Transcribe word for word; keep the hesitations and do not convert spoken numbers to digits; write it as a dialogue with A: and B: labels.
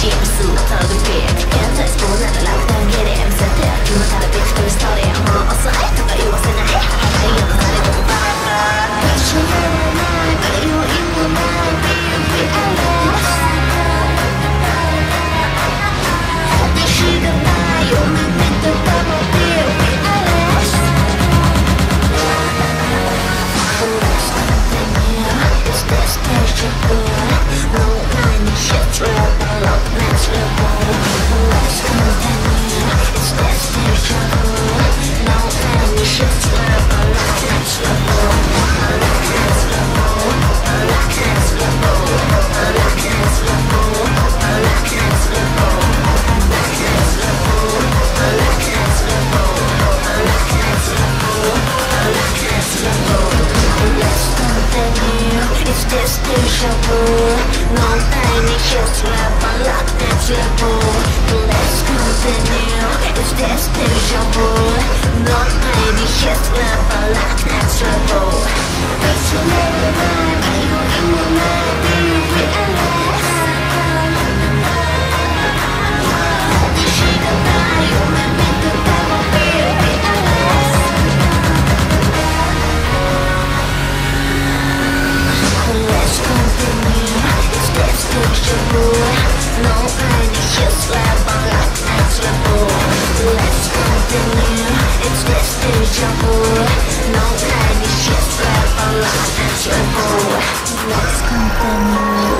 A: James 터득빛 현타에서 보나를 락다운 게임 세트 그만 다른 빛 그 스토리 뭐 어서 해 그거 이워서 나 해 이런 날이 너무 바라봐 다시 내는 날 그리워 있는 날 be honest 네 시간 나 요만 믿을 바보 be honest Let's continue It's this special good No mind shit trouble up next level Let's continue It's this special good No mind shit trouble up next level Up next level Up next level Up next level Up next level Up next level Up next level Up next level Up next level Let's continue It's this special good No time is just level up next level Let's continue It's this special good No time is just level up next level It's a little vibe Are you in my mind? Do you realize? 네 시간 나 요만 믿는 바보 be realize Let's continue It's this special good No time is just level up next level Let's continue It's this special good No time is just level up next level Let's continue